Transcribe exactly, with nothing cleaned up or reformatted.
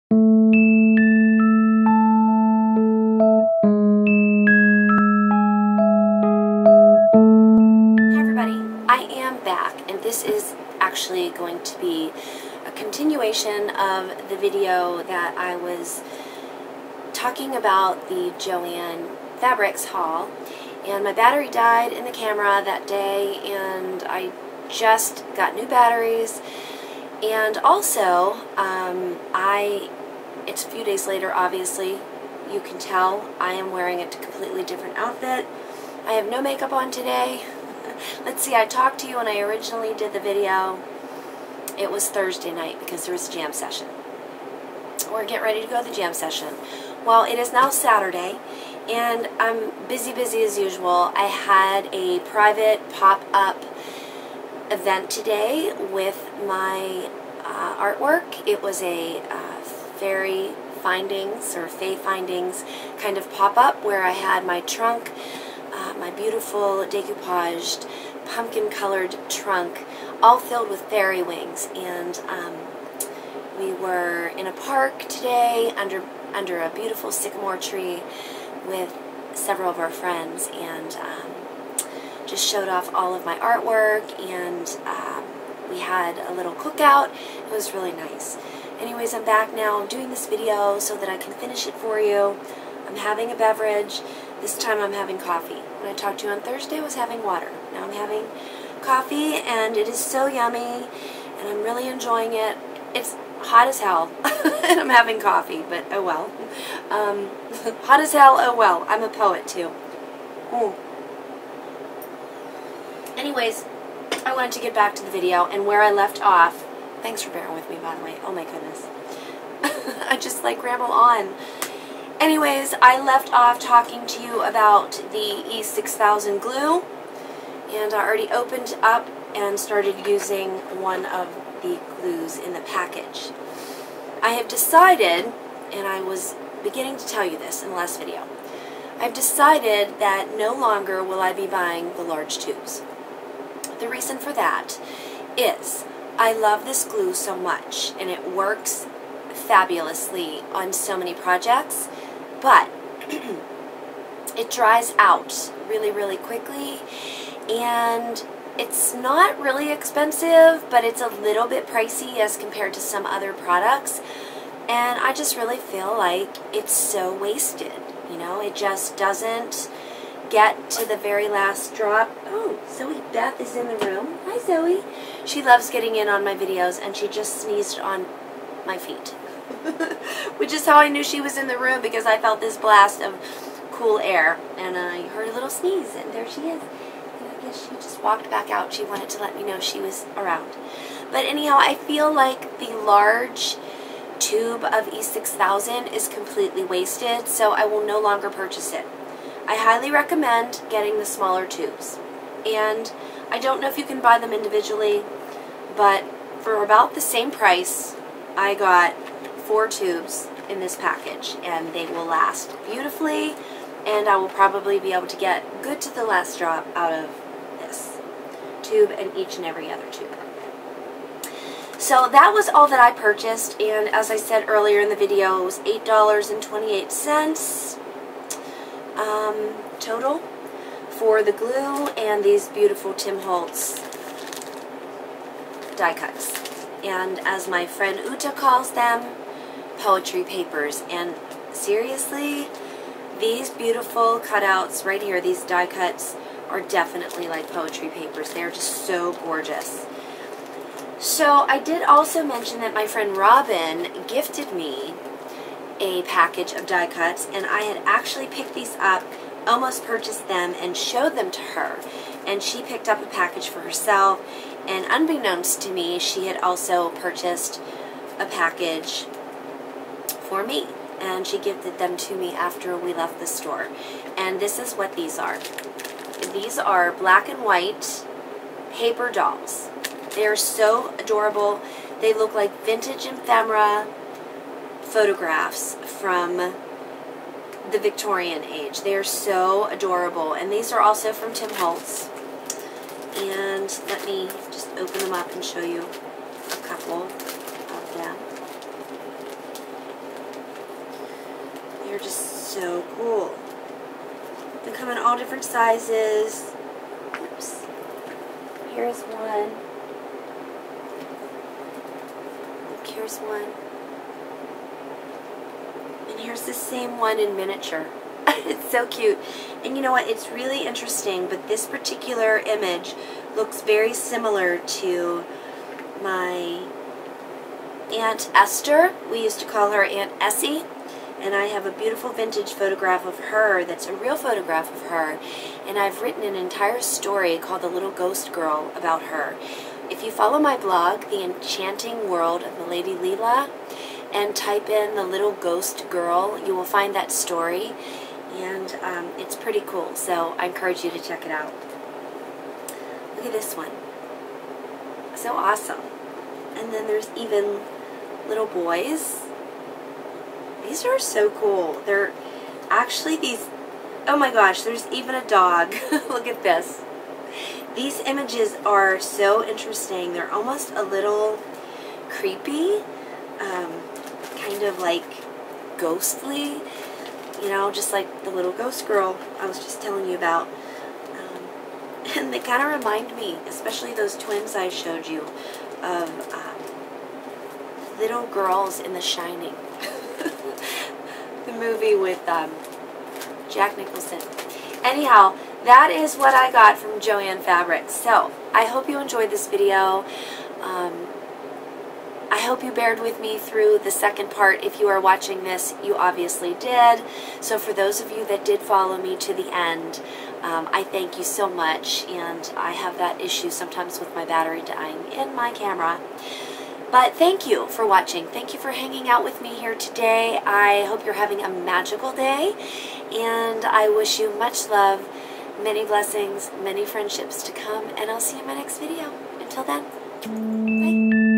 I am back, and this is actually going to be a continuation of the video that I was talking about the Joann Fabrics haul. And my battery died in the camera that day, and I just got new batteries. And also, um, I, it's a few days later, obviously, you can tell I am wearing a completely different outfit. I have no makeup on today. Let's see, I talked to you when I originally did the video. It was Thursday night because there was a jam session. We're getting ready to go to the jam session. Well, it is now Saturday, and I'm busy, busy as usual. I had a private pop-up event today with my uh, artwork. It was a uh, fairy findings or fae findings kind of pop-up where I had my trunk, uh, my beautiful decoupaged pumpkin-colored trunk, all filled with fairy wings. And um, we were in a park today under under a beautiful sycamore tree with several of our friends, and um, just showed off all of my artwork, and um, we had a little cookout. It was really nice. Anyways, I'm back now. I'm doing this video so that I can finish it for you. I'm having a beverage. This time I'm having coffee. When I talked to you on Thursday, I was having water. Now I'm having coffee, and it is so yummy, and I'm really enjoying it. It's hot as hell, and I'm having coffee, but oh well. Um, hot as hell, oh well. I'm a poet, too. Mm. Anyways, I wanted to get back to the video, and where I left off, thanks for bearing with me, by the way. Oh my goodness. I just, like, ramble on. Anyways, I left off talking to you about the E six thousand glue, and I already opened up and started using one of the glues in the package. I have decided, and I was beginning to tell you this in the last video, I've decided that no longer will I be buying the large tubes. The reason for that is I love this glue so much, and it works fabulously on so many projects, but it dries out really, really quickly, and it's not really expensive, but it's a little bit pricey as compared to some other products, and I just really feel like it's so wasted. You know, it just doesn't get to the very last drop. Oh, Zoe Beth is in the room. Hi, Zoe. She loves getting in on my videos, and she just sneezed on my feet. Which is how I knew she was in the room, because I felt this blast of cool air, and I heard a little sneeze, and there she is. And I guess she just walked back out. She wanted to let me know she was around. But anyhow, I feel like the large tube of E six thousand is completely wasted, so I will no longer purchase it. I highly recommend getting the smaller tubes. And I don't know if you can buy them individually, but for about the same price, I got four tubes in this package, and they will last beautifully, and I will probably be able to get good to the last drop out of this tube and each and every other tube. So that was all that I purchased, and as I said earlier in the video, it was eight dollars and twenty-eight cents um, total for the glue and these beautiful Tim Holtz die cuts. And as my friend Uta calls them, poetry papers. And seriously, these beautiful cutouts right here, these die cuts, are definitely like poetry papers. They're just so gorgeous. So I did also mention that my friend Robin gifted me a package of die cuts, and I had actually picked these up, almost purchased them, and showed them to her. And she picked up a package for herself, and unbeknownst to me, she had also purchased a package for me, and she gifted them to me after we left the store. And this is what these are. These are black and white paper dolls. They are so adorable. They look like vintage ephemera photographs from the Victorian age. They are so adorable, and these are also from Tim Holtz. And let me just open them up and show you a couple of them. they're just so cool. They come in all different sizes. Oops. Here's one. Look, here's one. And here's the same one in miniature. It's so cute. And you know what? It's really interesting, but this particular image looks very similar to my Aunt Esther. We used to call her Aunt Essie. And I have a beautiful vintage photograph of her that's a real photograph of her. And I've written an entire story called The Little Ghost Girl about her. If you follow my blog, The Enchanting World of Milady Leela, and type in The Little Ghost Girl, you will find that story. And um, it's pretty cool, so I encourage you to check it out. Look at this one. So awesome. And then there's even little boys. These are so cool. They're actually these, oh my gosh, there's even a dog. Look at this. These images are so interesting. They're almost a little creepy, um, kind of like ghostly, you know, just like the little ghost girl I was just telling you about. Um, and they kind of remind me, especially those twins I showed you, of um, little girls in The Shining. The movie with um, Jack Nicholson. Anyhow, that is what I got from Joann Fabrics. So, I hope you enjoyed this video. Um, I hope you bared with me through the second part. If you are watching this, you obviously did. So for those of you that did follow me to the end, um, I thank you so much. And I have that issue sometimes with my battery dying in my camera. But thank you for watching. Thank you for hanging out with me here today. I hope you're having a magical day. And I wish you much love, many blessings, many friendships to come. And I'll see you in my next video. Until then, bye.